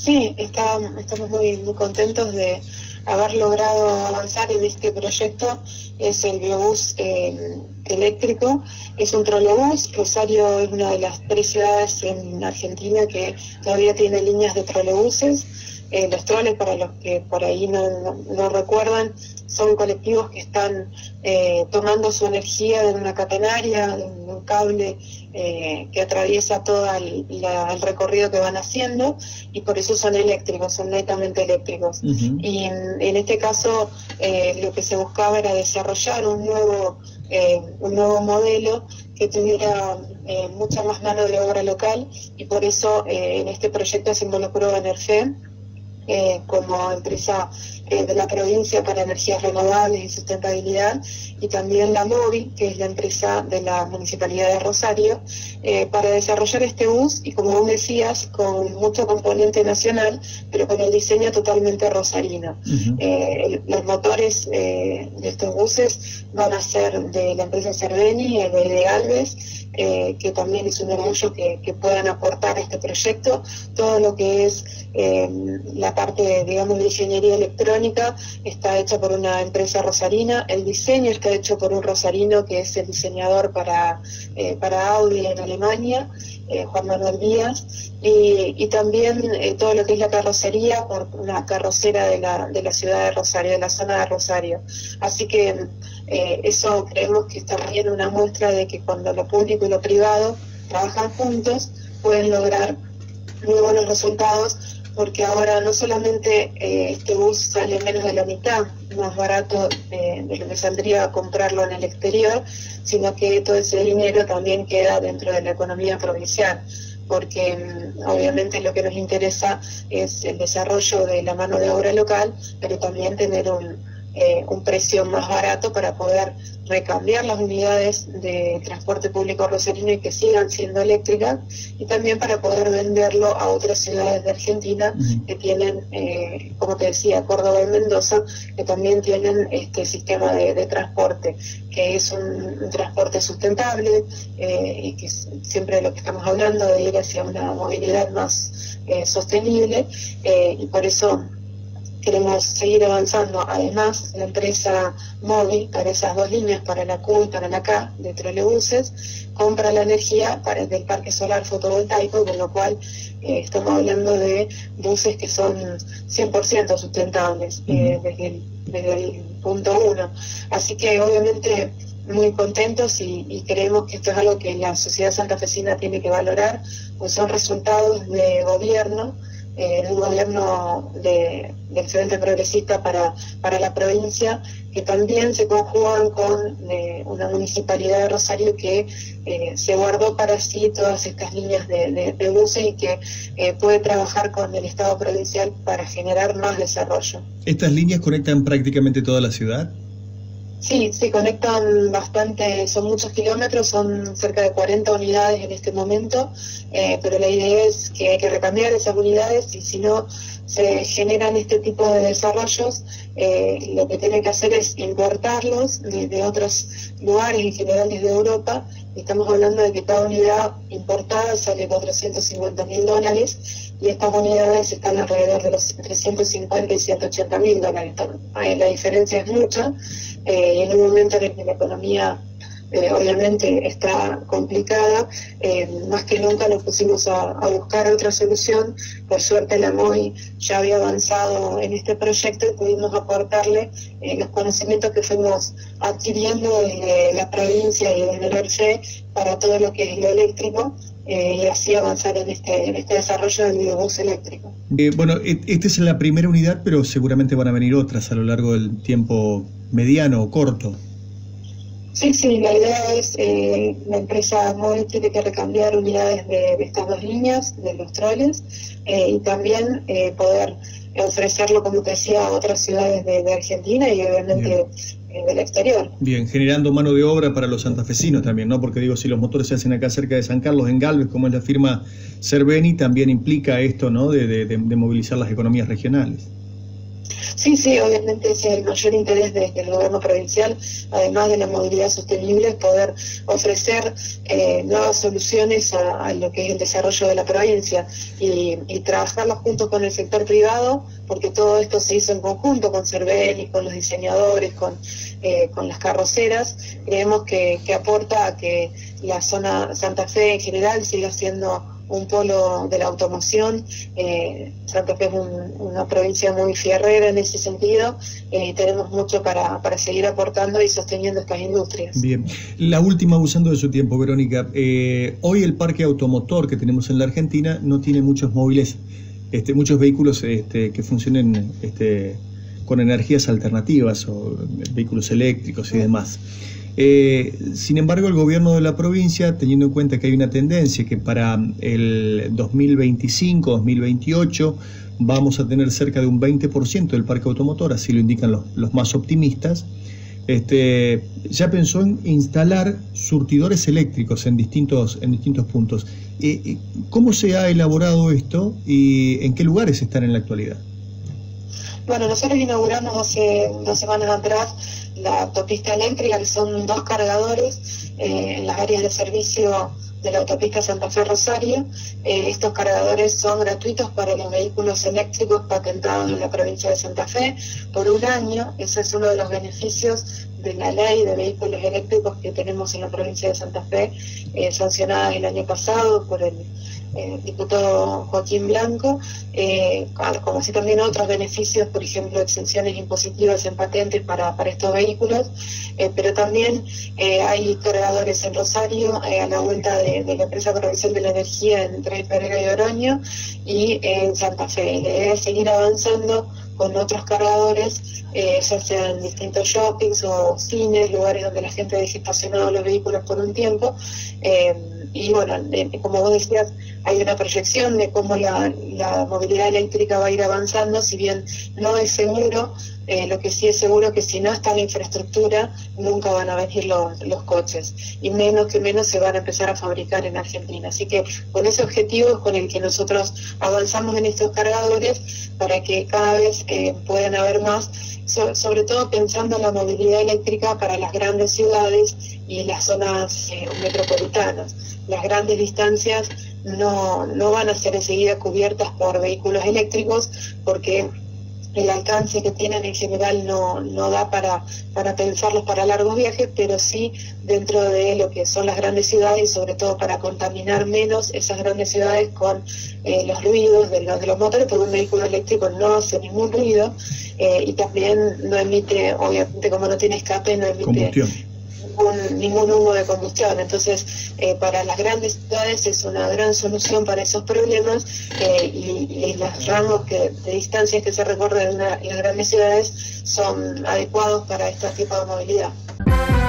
Sí, estamos muy contentos de haber logrado avanzar en este proyecto. Es el biobús eléctrico, es un trolebús. Rosario es una de las 3 ciudades en Argentina que todavía tiene líneas de trolebuses. Los troles, para los que por ahí no recuerdan, son colectivos que están tomando su energía de una catenaria, de un cable que atraviesa todo el recorrido que van haciendo, y por eso son eléctricos, son netamente eléctricos. Y en este caso lo que se buscaba era desarrollar un nuevo modelo que tuviera mucha más mano de obra local, y por eso en este proyecto se involucró Enerfe como empresa de la provincia para energías renovables y sustentabilidad, y también la MOVI, que es la empresa de la Municipalidad de Rosario, para desarrollar este bus, y como vos decías, con mucho componente nacional, pero con el diseño totalmente rosarino. Los motores de estos buses van a ser de la empresa Cerveni, de Galvez, que también es un orgullo que puedan aportar a este proyecto. Todo lo que es la parte, digamos, de ingeniería electrónica está hecha por una empresa rosarina. El diseño está hecho por un rosarino que es el diseñador para Audi en Alemania, Juan Manuel Díaz, y también todo lo que es la carrocería por una carrocera de la ciudad de Rosario, de la zona de Rosario. Así que eso creemos que es también una muestra de que cuando lo público y lo privado trabajan juntos pueden lograr muy buenos resultados, porque ahora no solamente este bus sale menos de la mitad más barato de lo que saldría comprarlo en el exterior, sino que todo ese dinero también queda dentro de la economía provincial, porque obviamente lo que nos interesa es el desarrollo de la mano de obra local, pero también tener un precio más barato para poder recambiar las unidades de transporte público rosarino y que sigan siendo eléctricas, y también para poder venderlo a otras ciudades de Argentina que tienen, como te decía, Córdoba y Mendoza, que también tienen este sistema de transporte, que es un transporte sustentable, y que siempre de lo que estamos hablando de ir hacia una movilidad más sostenible, y por eso queremos seguir avanzando. Además, la empresa móvil para esas 2 líneas, para la Q y para la K de trolebuses, compra la energía del parque solar fotovoltaico, con lo cual estamos hablando de buses que son 100% sustentables desde el punto 1. Así que obviamente muy contentos, y creemos que esto es algo que la sociedad santafesina tiene que valorar, pues son resultados de gobierno, un gobierno del Frente Progresista para la provincia, que también se conjugan con una municipalidad de Rosario que se guardó para sí todas estas líneas de buses, y que puede trabajar con el Estado provincial para generar más desarrollo. ¿Estas líneas conectan prácticamente toda la ciudad? Sí, se conectan bastante, son muchos kilómetros, son cerca de 40 unidades en este momento, pero la idea es que hay que recambiar esas unidades, y si no se generan este tipo de desarrollos, lo que tiene que hacer es importarlos de otros lugares, en general desde Europa. Estamos hablando de que cada unidad importada sale $450.000, y estas unidades están alrededor de los entre 150 y $180.000. La diferencia es mucha, y en un momento en el que la economía obviamente está complicada, más que nunca nos pusimos a buscar otra solución. Por suerte la MOI ya había avanzado en este proyecto, y pudimos aportarle los conocimientos que fuimos adquiriendo desde la provincia y desde el ERFE para todo lo que es lo eléctrico, y así avanzar en este desarrollo del biobús eléctrico. Bueno, esta es la primera unidad, pero seguramente van a venir otras a lo largo del tiempo mediano o corto. Sí, la idea es, la empresa móvil tiene que recambiar unidades de estas 2 líneas, de los troles, y también poder ofrecerlo, como te decía, a otras ciudades de Argentina, y obviamente del exterior. Bien, generando mano de obra para los santafesinos también, ¿no? Porque digo, si los motores se hacen acá cerca de San Carlos, en Galvez, como es la firma Cerveni, también implica esto, ¿no? De movilizar las economías regionales. Sí, sí, obviamente ese es el mayor interés desde el gobierno provincial, además de la movilidad sostenible, es poder ofrecer nuevas soluciones a lo que es el desarrollo de la provincia y trabajarlo junto con el sector privado, porque todo esto se hizo en conjunto con Cervelli, con los diseñadores, con las carroceras. Creemos que aporta a que la zona Santa Fe en general siga siendo un polo de la automoción. Santa Fe es una provincia muy fierrera en ese sentido, y tenemos mucho para seguir aportando y sosteniendo estas industrias. Bien, la última, usando de su tiempo, Verónica. Hoy el parque automotor que tenemos en la Argentina no tiene muchos móviles, muchos vehículos que funcionen con energías alternativas o vehículos eléctricos y demás. Sin embargo, el gobierno de la provincia, teniendo en cuenta que hay una tendencia que para el 2025-2028 vamos a tener cerca de un 20% del parque automotor, así lo indican los más optimistas, ya pensó en instalar surtidores eléctricos en distintos puntos. ¿Cómo se ha elaborado esto y en qué lugares están en la actualidad? Bueno, nosotros inauguramos hace 2 semanas atrás la autopista eléctrica, que son 2 cargadores en las áreas de servicio de la autopista Santa Fe Rosario. Estos cargadores son gratuitos para los vehículos eléctricos patentados en la provincia de Santa Fe por 1 año. Ese es uno de los beneficios de la ley de vehículos eléctricos que tenemos en la provincia de Santa Fe, sancionada el año pasado por el diputado Joaquín Blanco, como así también otros beneficios, por ejemplo, exenciones impositivas en patentes para estos vehículos, pero también hay cargadores en Rosario, a la vuelta de la empresa provincial de la energía entre Pereira y Oroño, y en Santa Fe. La idea es seguir avanzando con otros cargadores, ya sea en distintos shoppings o cines, lugares donde la gente deje estacionados los vehículos por un tiempo. Y bueno, como vos decías, hay una proyección de cómo la movilidad eléctrica va a ir avanzando, si bien no es seguro, lo que sí es seguro que si no está la infraestructura, nunca van a venir los coches, y menos se van a empezar a fabricar en Argentina. Así que con ese objetivo es con el que nosotros avanzamos en estos cargadores, para que cada vez puedan haber más, sobre todo pensando en la movilidad eléctrica para las grandes ciudades y las zonas metropolitanas. Las grandes distancias no van a ser enseguida cubiertas por vehículos eléctricos, porque el alcance que tienen en general no da para pensarlos para largos viajes, pero sí dentro de lo que son las grandes ciudades, y sobre todo para contaminar menos esas grandes ciudades con los ruidos de los motores, porque un vehículo eléctrico no hace ningún ruido, y también no emite, obviamente como no tiene escape, no emite combustión. Ningún humo de combustión. Entonces, para las grandes ciudades es una gran solución para esos problemas, y los rangos de distancias que se recorren en las grandes ciudades son adecuados para este tipo de movilidad.